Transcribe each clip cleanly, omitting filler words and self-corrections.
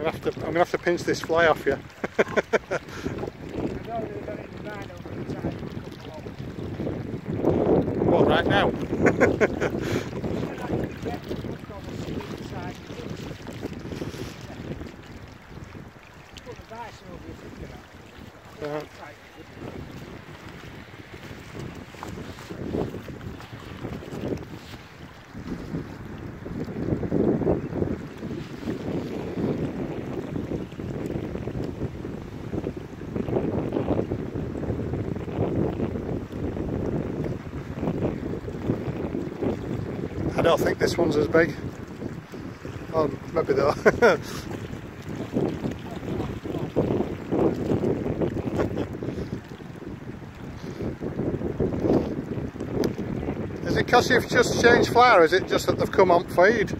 I'm gonna have to pinch this fly off you. What, right now? Right. I don't think this one's as big. Oh, maybe though. Is it because you've just changed flour, or is it just that they've come on feed?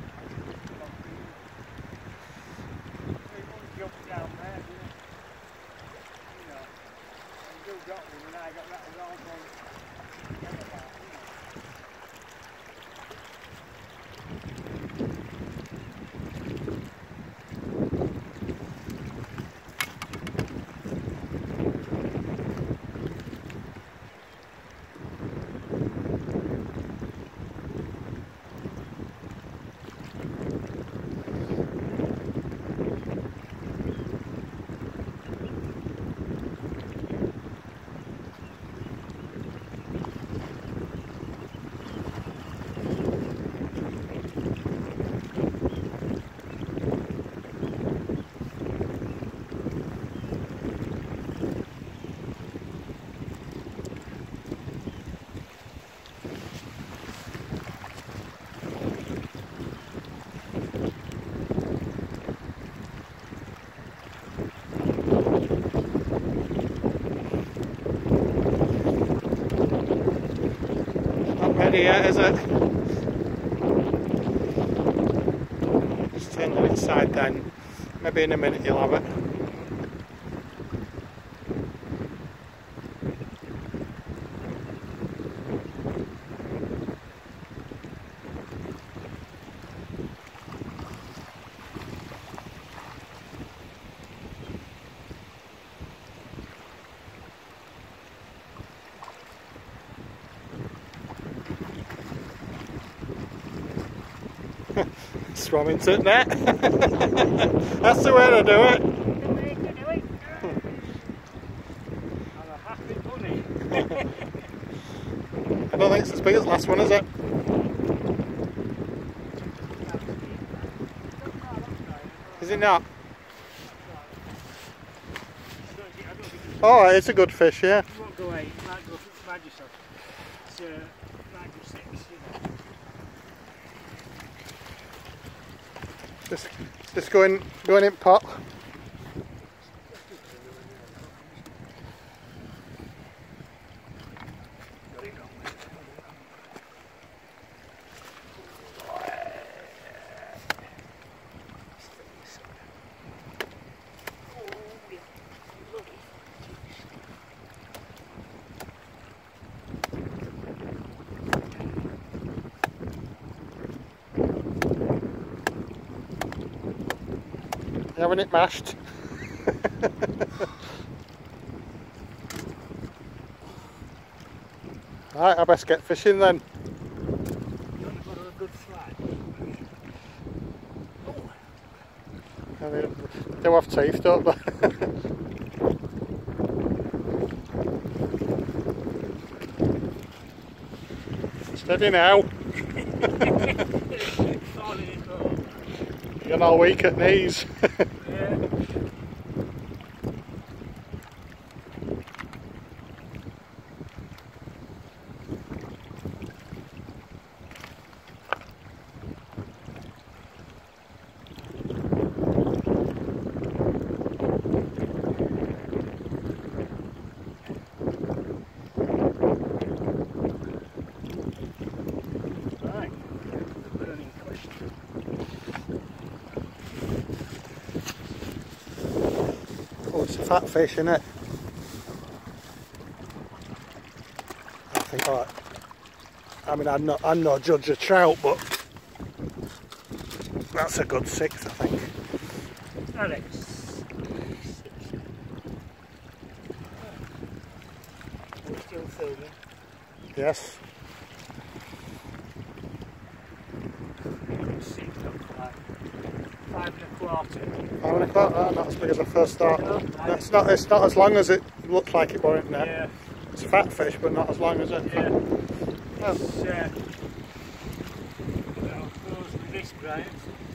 Ready yet, is it? Just turn on its side then. Maybe in a minute you'll have it. Swam into it net. That's the way to do it. I'm a happy bunny. I don't think it's as big as the last one, is it? Is it not? Oh, it's a good fish, yeah. It won't go 8, it might go Magister. It's might go 6, you know. Just going in pot. You having it mashed? Right, I best get fishing then. You've got a good flag. They do have teeth, don't they? Steady now. You're not weak at knees. Oh, it's a fat fish, isn't it? I think, alright. I mean, I'm not judge of trout, but that's a good 6, I think. Alex. We're still filming. Yes. See, it's not quite 5 1/4. 5 1/4, not as big as I first thought. No, It's not as long as it looked like it, weren't it? Yeah. It's a fat fish, but not as long as it. Yeah. Oh. It's, well, goes with this grind.